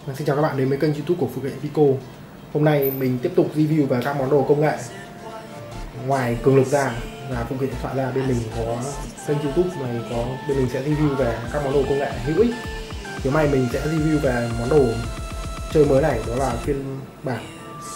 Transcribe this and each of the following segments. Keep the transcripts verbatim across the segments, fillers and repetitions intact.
Xin chào các bạn đến với kênh YouTube của Phụ Kiện Pico. Hôm nay mình tiếp tục review về các món đồ công nghệ. Ngoài cường lực ra và phụ kiện điện thoại ra, bên mình có kênh YouTube này có bên mình sẽ review về các món đồ công nghệ hữu ích. Hôm nay mình sẽ review về món đồ chơi mới này, đó là phiên bản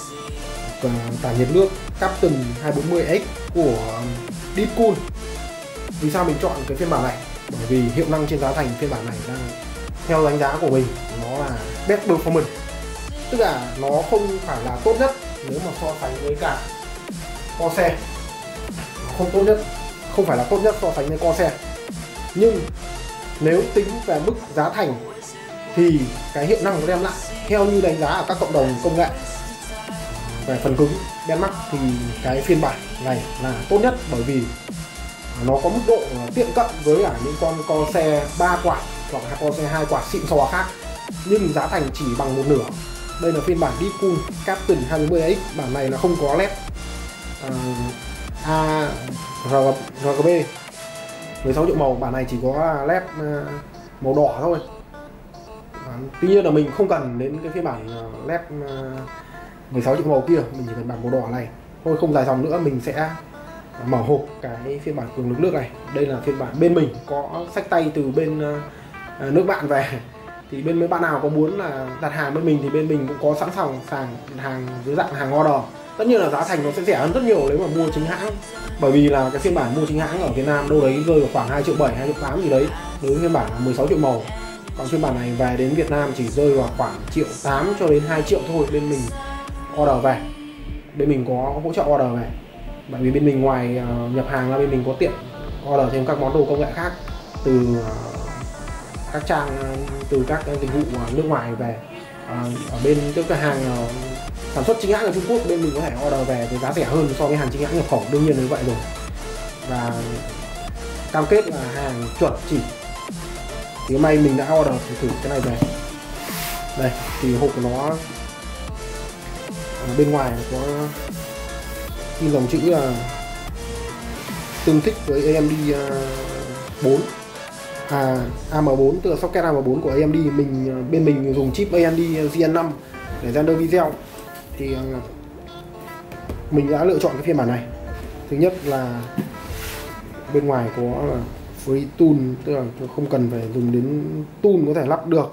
tản nhiệt nước Captain hai bốn mươi X của Deepcool. Vì sao mình chọn cái phiên bản này? Bởi vì hiệu năng trên giá thành phiên bản này đang theo đánh giá của mình nó là best performance, tức là nó không phải là tốt nhất nếu mà so sánh với cả Corsair, không tốt nhất, không phải là tốt nhất so sánh với Corsair, nhưng nếu tính về mức giá thành thì cái hiệu năng nó đem lại theo như đánh giá ở các cộng đồng công nghệ về phần cứng benchmark thì cái phiên bản này là tốt nhất, bởi vì nó có mức độ tiệm cận với cả những con Corsair ba quạt hoặc là Corsair hai quạt xịn sò khác, nhưng giá thành chỉ bằng một nửa. Đây là phiên bản Deepcool Captain hai bốn mươi X, bản này là không có led uh, a rờ giê bê mười sáu triệu màu, bản này chỉ có led uh, màu đỏ thôi. Uh, tuy nhiên là mình không cần đến cái phiên bản uh, led uh, mười sáu triệu màu kia, mình chỉ cần bản màu đỏ này thôi. Không dài dòng nữa, mình sẽ mở hộp cái phiên bản cường lực nước này. Đây là phiên bản bên mình có xách tay từ bên uh, nước bạn về, thì bên mấy bạn nào có muốn là đặt hàng bên mình thì bên mình cũng có sẵn sàng sàng hàng dưới dạng hàng order. Tất nhiên là giá thành nó sẽ rẻ hơn rất nhiều nếu mà mua chính hãng, bởi vì là cái phiên bản mua chính hãng ở Việt Nam đâu đấy rơi vào khoảng hai triệu bảy, hai triệu tám gì đấy đối với phiên bản mười sáu triệu màu. Còn phiên bản này về đến Việt Nam chỉ rơi vào khoảng triệu tám cho đến hai triệu thôi. Bên mình order về, bên mình có hỗ trợ order về, bởi vì bên mình ngoài uh, nhập hàng ra, bên mình có tiện order thêm các món đồ công nghệ khác từ uh, các trang, từ các dịch vụ nước ngoài về. À, ở bên các cửa hàng uh, sản xuất chính hãng ở Trung Quốc, bên mình có thể order về với giá rẻ hơn so với hàng chính hãng nhập khẩu, đương nhiên là như vậy rồi, và cam kết là hàng chuẩn chỉ. Thì hôm nay mình đã order thử, thử cái này về. Đây thì hộp của nó ở bên ngoài có in dòng chữ là tương thích với a em đê bốn, à, a em bốn, tức là socket a em bốn của a em đê. Mình bên mình dùng chip a em đê G N năm để render video, thì mình đã lựa chọn cái phiên bản này. Thứ nhất là bên ngoài có là free tool, tức là không cần phải dùng đến tool có thể lắp được.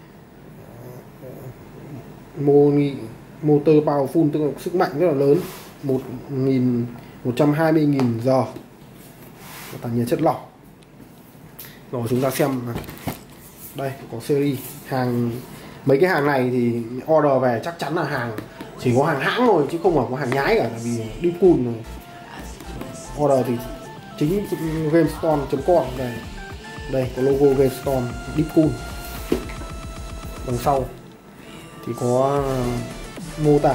Motor powerful, tức là sức mạnh rất là lớn, một nghìn một trăm hai mươi nghìn giờ, tản nhiệt chất lỏng. Rồi chúng ta xem đây có series hàng. Mấy cái hàng này thì order về chắc chắn là hàng chỉ có hàng hãng thôi, chứ không có hàng nhái cả. Tại vì Deepcool order thì chính gamestone chấm com đây, đây có logo gamestone Deepcool. Đằng sau thì có mô tả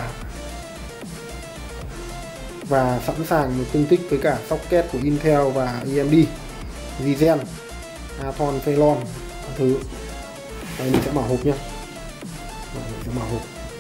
và sẵn sàng tương thích với cả socket của Intel và a em đê, Ryzen, Aton, Phelon các thứ. Đây mình sẽ mở hộp nhé. Mình sẽ mở hộp.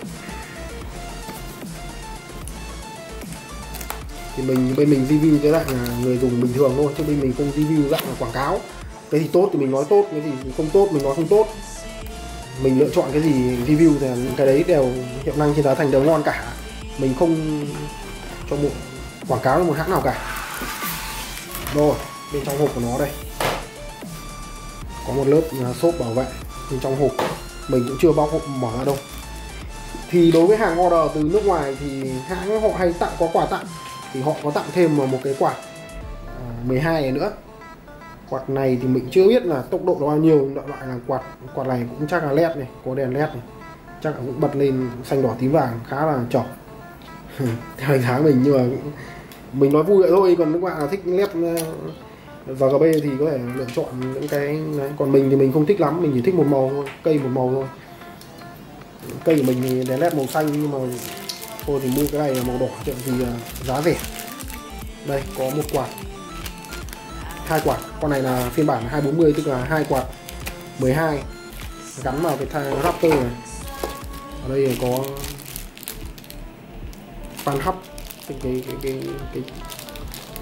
Thì mình bên mình review cái dạng là người dùng bình thường thôi, chứ bên mình không review dạng là quảng cáo. Cái gì tốt thì mình nói tốt, cái gì không tốt mình nói không tốt. Mình lựa chọn cái gì review thì những cái đấy đều hiệu năng trên giá thành đều ngon cả. Mình không cho một quảng cáo một hãng nào cả. Rồi bên trong hộp của nó đây có một lớp xốp bảo vệ. Bên trong hộp mình cũng chưa bao hộp mở ra đâu. Thì đối với hàng order từ nước ngoài thì hãng họ hay tặng, có quà tặng, thì họ có tặng thêm một cái quạt mười hai này nữa. Quạt này thì mình chưa biết là tốc độ nó bao nhiêu, loại là quạt quạt này cũng chắc là led này, có đèn led này, chắc là cũng bật lên xanh đỏ tím vàng, khá là trỏ theo đánh giá mình. Nhưng mà mình nói vui vậy thôi, còn các bạn nào thích led rờ giê bê thì có thể lựa chọn những cái đấy. Còn mình thì mình không thích lắm, mình chỉ thích một màu thôi, cây một màu thôi. Cây của mình thì đèn led màu xanh, nhưng mà thôi thì mua cái này là màu đỏ chuyện thì giá rẻ. Đây có một quạt, hai quạt. Con này là phiên bản hai bốn mươi, tức là hai quạt mười hai gắn vào cái thang Raptor này. Ở đây có fan hub, cái cái cái cái, cái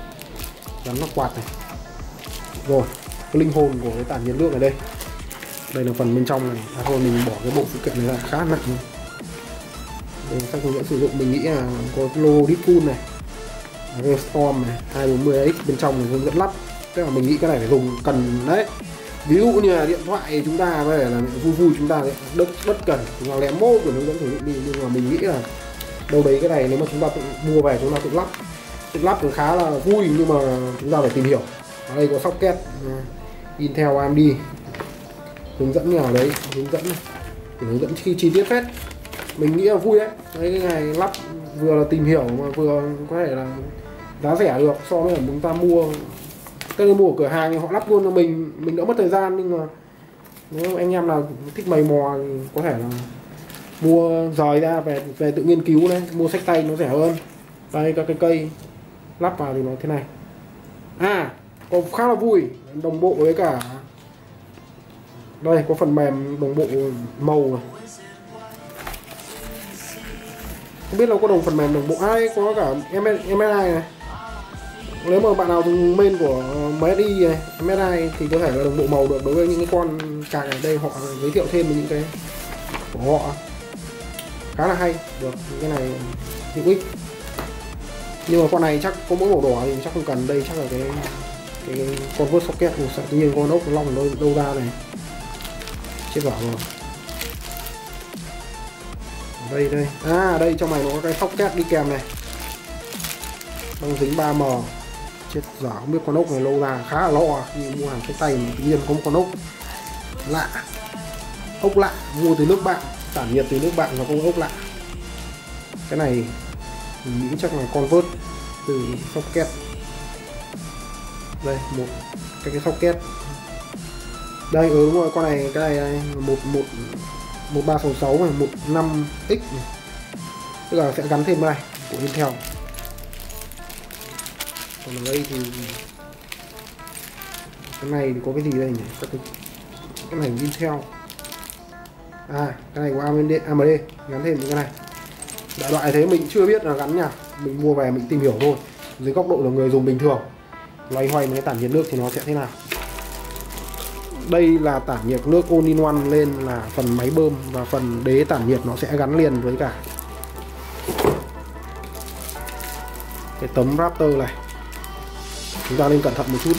gắn vào quạt này. Rồi cái linh hồn của cái tản nhiệt nước ở đây. Đây là phần bên trong này. À thôi mình bỏ cái bộ phụ kiện này ra, khá nặng. Đây các hướng dẫn sử dụng, mình nghĩ là có logo Deadpool này, Storm này, hai bốn mươi x bên trong này hướng dẫn lắp. Tức là mình nghĩ cái này phải dùng cần đấy. Ví dụ như là điện thoại chúng ta về là vui vui chúng ta đất bất cần chúng ta lém mô của hướng dẫn sử dụng đi, nhưng mà mình nghĩ là đâu đấy cái này nếu mà chúng ta tự mua về chúng ta tự lắp tự lắp cũng khá là vui, nhưng mà chúng ta phải tìm hiểu. Ở đây có socket Intel a em đê hướng dẫn như nào đấy, hướng dẫn này, hướng dẫn chi, chi tiết phết. Mình nghĩ là vui đấy. Đấy cái này lắp vừa là tìm hiểu mà vừa có thể là giá rẻ được so với chúng ta mua. Cái mua ở cửa hàng thì họ lắp luôn cho mình, mình đỡ mất thời gian, nhưng mà nếu anh em nào thích mày mò thì có thể là mua rời ra về về tự nghiên cứu đấy, mua sách tay nó rẻ hơn. Đây các cái cây lắp vào thì nó thế này. À có khá là vui, đồng bộ với cả đây có phần mềm đồng bộ màu này. Không biết là có đồng phần mềm đồng bộ ai có cả em ét i này. Nếu mà bạn nào dùng main của em ét i này, em ét i thì có thể là đồng bộ màu được đối với những cái con card ở đây. Họ giới thiệu thêm những cái của họ khá là hay, được cái này hữu ích. Nhưng mà con này chắc có mỗi màu đỏ thì chắc không cần. Đây chắc là cái cái con vớt socket một sợi, tự nhiên con ốc long đâu, đâu ra này chết vỏ rồi. Đây đây à đây trong này nó có cái socket đi kèm này, băng dính ba M. Chết dở, không biết con ốc này lâu ra, khá là lo khi mua hàng sách tay mà tự nhiên có một con ốc lạ, ốc lạ mua từ nước bạn, tản nhiệt từ nước bạn và con ốc lạ. Cái này mình nghĩ chắc là convert từ socket. Đây một cái cái socket đây, ừ đúng rồi, con này cái này, này một một một ba sáu sáu này, một năm x này. Tức là sẽ gắn thêm cái này của Intel. Còn ở đây thì cái này thì có cái gì đây nhỉ? Cái, cái này Intel. À cái này của a em đê, a em đê gắn thêm những cái này. Đại loại thế mình chưa biết là gắn nha, mình mua về mình tìm hiểu thôi. Dưới góc độ là người dùng bình thường, loay hoay với cái tản nhiệt nước thì nó sẽ thế nào. Đây là tản nhiệt nước all in one, lên là phần máy bơm và phần đế tản nhiệt nó sẽ gắn liền với cả cái tấm Raptor này. Chúng ta nên cẩn thận một chút.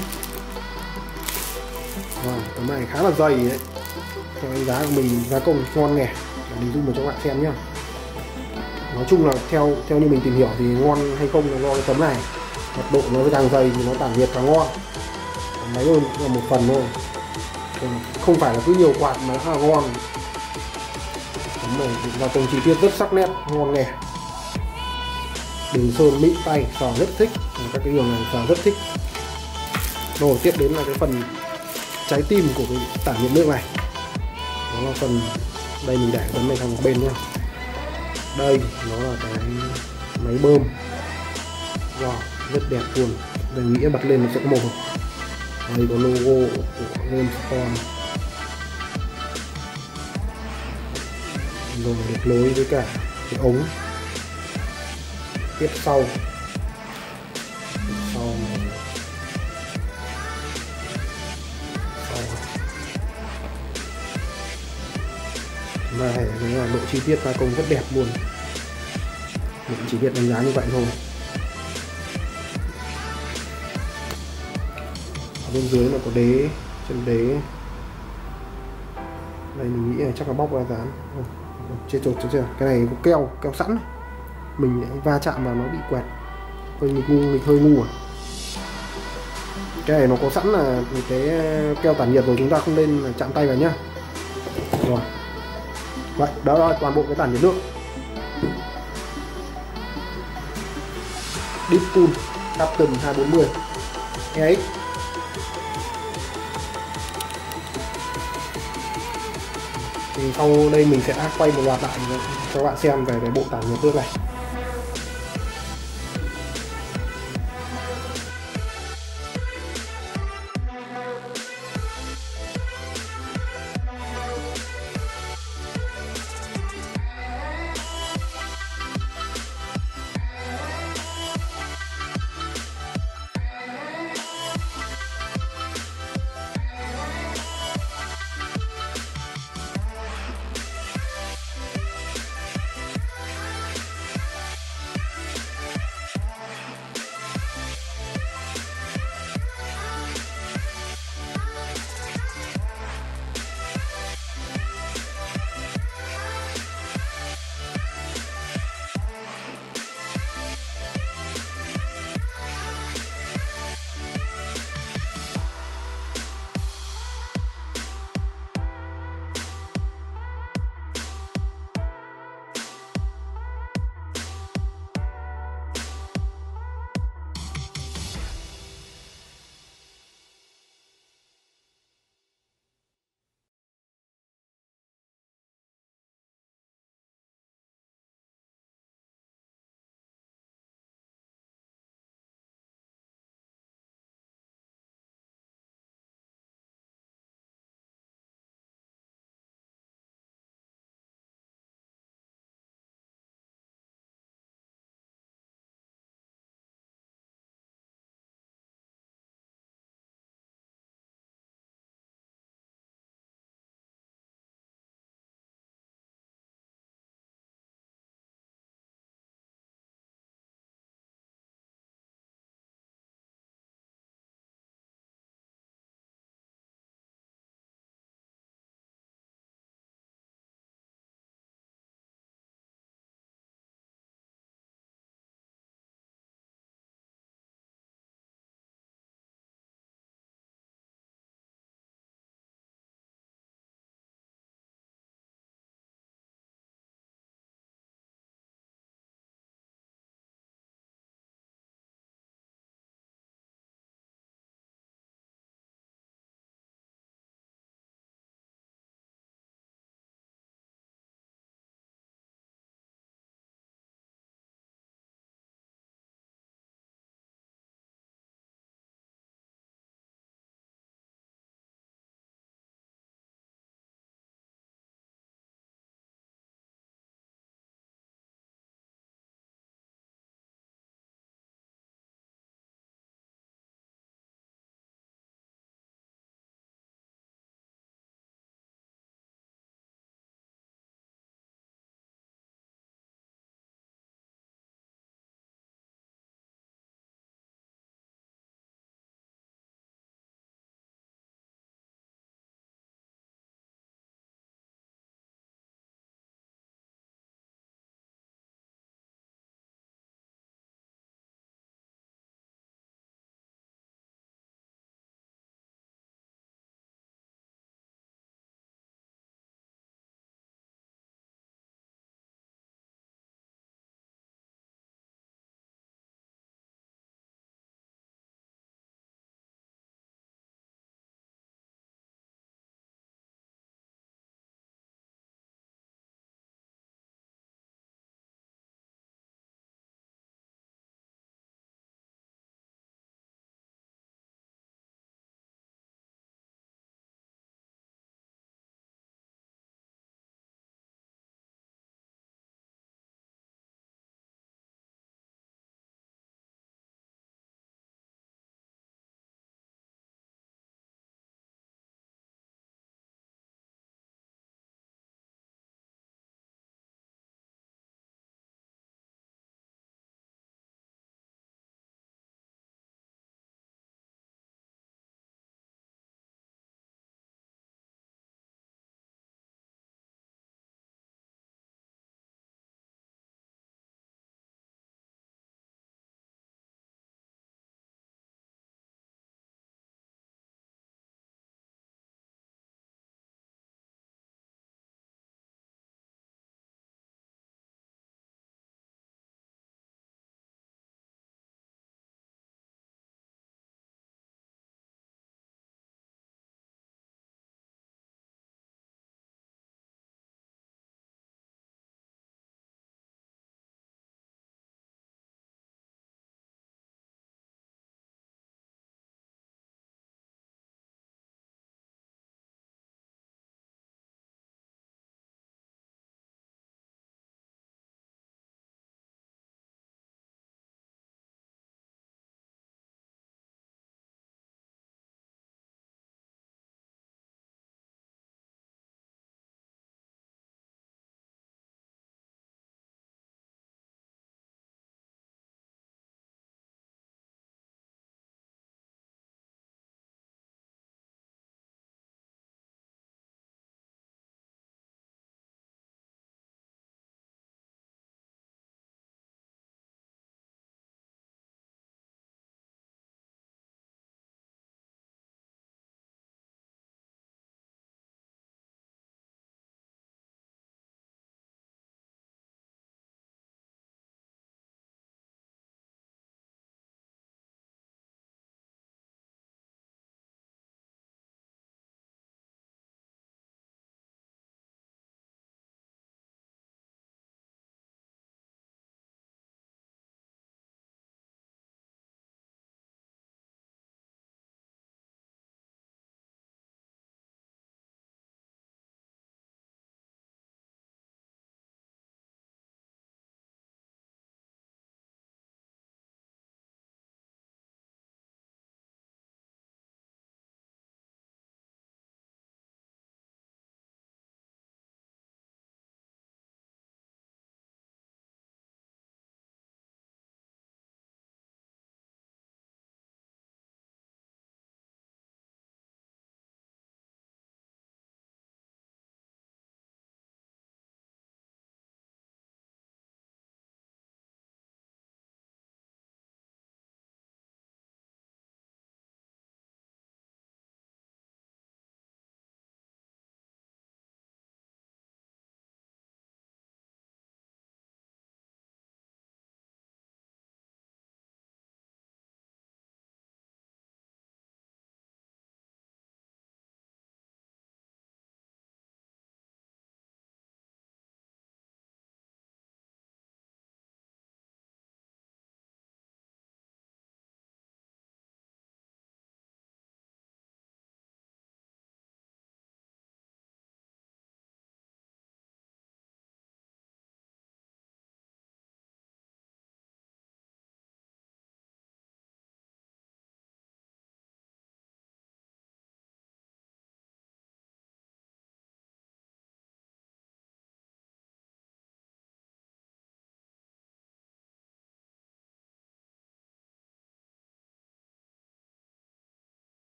Wow, tấm này khá là dày đấy. Theo đánh giá của mình gia công ngon nghẻ. Để zoom cho các bạn xem nhá. Nói chung là theo theo như mình tìm hiểu thì ngon hay không là do cái tấm này. Mật độ nó càng dày thì nó tản nhiệt càng ngon. Máy bơm là một phần thôi, không phải là cứ nhiều quạt mà khá là ngon. Tấm này gia công chi tiết rất sắc nét, ngon nghẻ. Đường sơn mịn tay, sờ rất thích. Các cái đường này sờ rất thích. Rồi tiếp đến là cái phần trái tim của cái tản nhiệt nước này. Đó là phần, đây mình để tấm này sang một bên nhá. Đây nó là cái máy bơm. Wow, rất đẹp luôn. Mình nghĩ bật lên nó sẽ có màu hồng. Đây có logo của Gamestorm. Rồi được lối với cả cái ống tiếp sau. Tiếp sau này. Sau. Và hệ cái là độ chi tiết gia công rất đẹp luôn. Mình chỉ biết đánh giá như vậy thôi. Ở bên dưới là có đế, chân đế. Đây mình nghĩ là chắc là bóc ra dán. Chết rồi, chết rồi. Cái này có keo, keo sẵn. Mình va chạm vào nó bị quẹt. Hơi nghịch ngu, nghịch hơi ngu à. Cái này nó có sẵn là cái keo tản nhiệt rồi, chúng ta không nên chạm tay vào nhá. Rồi. Vậy, đó là toàn bộ cái tản nhiệt nước. Deadpool Captain hai bốn mươi e ích. Thì sau đây mình sẽ quay một loạt lại cho các bạn xem về cái bộ tản nhiệt nước này.